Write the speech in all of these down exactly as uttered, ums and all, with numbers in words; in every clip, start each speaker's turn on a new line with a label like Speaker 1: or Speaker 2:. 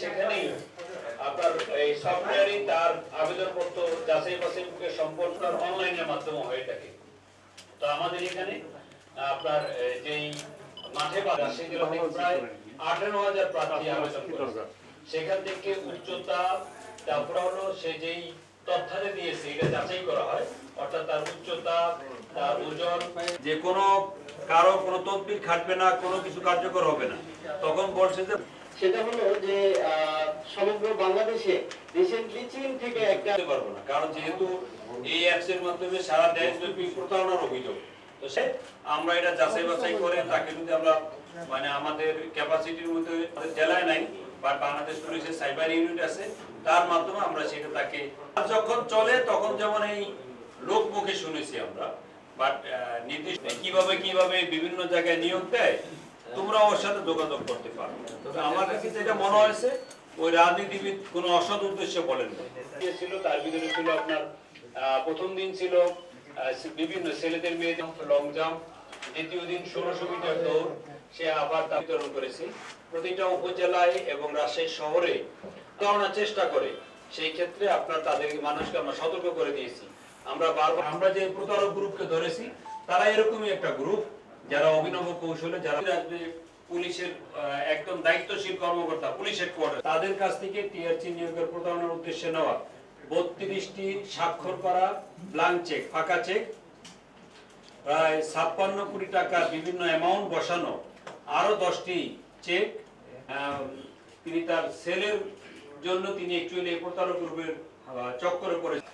Speaker 1: সেখানেই আপনার এই সফটওয়্যারই তার আবেদনপত্র যাচাই বাছাই সম্পন্ন অনলাইনের মাধ্যমে হয়ে থাকে। তো আমাদের এখানে আপনার যেই মাঠে বাজার সেগুলো থেকে প্রায় আঠারো হাজার প্রার্থী আবেদন করেছে। সেখান থেকে উচ্চতা, তারপরে হলো সে যেই তথ্যাদি দিয়েছে এটা যাচাই করা হয়, অর্থাৎ তার উচ্চতা, তার ওজন, যে কোনো কারো কোনো তদবির খাটবে না, কোনো কিছু কার্যকর হবে না। তখন বলছে যে
Speaker 2: সেটা হলো যে সমগ্র বাংলাদেশে রিসেন্টলি চীন থেকে একটা
Speaker 1: পারবো না, কারণ যেহেতু এই অ্যাপস এর মাধ্যমে সারা দেশব্যাপী প্রতারণার অভিযোগ, তো সে আমরা এটা যাচাই বাছাই করে তাকে যদি আমরা মানে আমাদের ক্যাপাসিটির মধ্যে জেলায় নাই বা বাংলাদেশ পুলিশের সাইবার ইউনিট আছে, তার মাধ্যমে আমরা সেটা তাকে যখন চলে তখন যেমন এই লোক মুখে শুনেছি আমরা, বাট নির্দিষ্ট কিভাবে কিভাবে বিভিন্ন জায়গায় নিয়োগ দেয় তোমরা ওর সাথে যোগাযোগ করতে পারো। তবে আমার কাছে যেটা মনে হয়েছে ওই রাজনীতিবিদ কোনো অসৎ উদ্দেশ্যে বলেন ছিল। তার ভিতরে ছিল আপনার প্রথম দিন ছিল বিভিন্ন ছেলেদের মেয়েদের লং জাম্প, দ্বিতীয় দিন ষোলোশো মিটার দৌড়, সে আবার তা বিতরণ করেছে। প্রতিটা উপজেলায় এবং রাজশাহী শহরে করানোর চেষ্টা করে। সেই ক্ষেত্রে আপনার তাদের মানুষকে আমরা সতর্ক করে দিয়েছি। আমরা বারবার আমরা যে প্রতারক গ্রুপকে ধরেছি তারা এরকমই একটা গ্রুপ যারা অভিনব কৌশলে যারা পুলিশের একদম দায়িত্বশীল কর্মকর্তা পুলিশ হেডকোয়ার্টার তাদের কাছ থেকে টিআরসি নিয়োগের প্রতারণার উদ্দেশ্যে নেওয়া বত্রিশটি স্বাক্ষর করা ব্ল্যাঙ্ক চেক, ফাঁকা চেক, প্রায় ছাপ্পান্ন কোটি টাকা বিভিন্ন অ্যামাউন্ট বসানো আরো দশটি চেক, তিনি তার সেলের জন্য তিনি অ্যাকচুয়ালি এই প্রতারক গ্রুপের চক্করে পড়েছেন।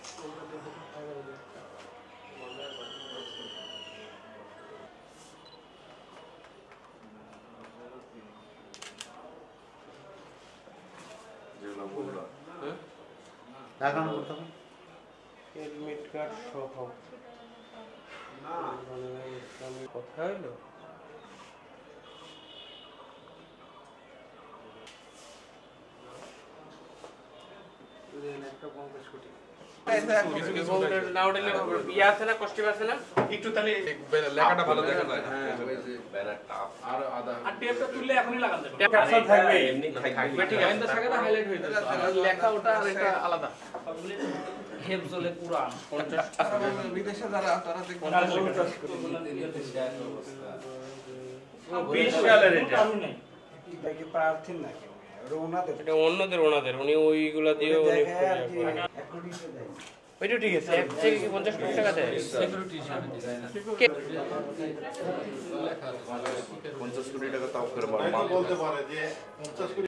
Speaker 3: দেখানো করতে হবে এডমিট কার্ড সহ কথা হইলো একটা পঞ্চাশ কোটি
Speaker 4: একটু তাহলে লেখাটা ভালো দেখা যায় আর আদা আর টেপটা তুললে এখনই লাগান দেবে ক্যাপশন থাকবে এমনি থাকবে ঠিক আছে থাকে না হাইলাইট হয়ে যাবে আর লেখা ওটা আর এটা আলাদা হেফজলে কুরআন বিদেশে যারা তারা দেখবেন
Speaker 1: বিশ সালের এটা
Speaker 3: এটা কি প্রার্থী নাকি ওনাদের
Speaker 5: এটা অন্যদের ওনাদের উনি ওইগুলা দিয়ে উনি ওইটা ঠিক আছে এক থেকে কি পঞ্চাশ কোটি টাকা দেয় সিকিউরিটি হিসাবে
Speaker 4: পঞ্চাশ কোটি টাকা তাও করে বলতে পারে যে পঞ্চাশ কোটি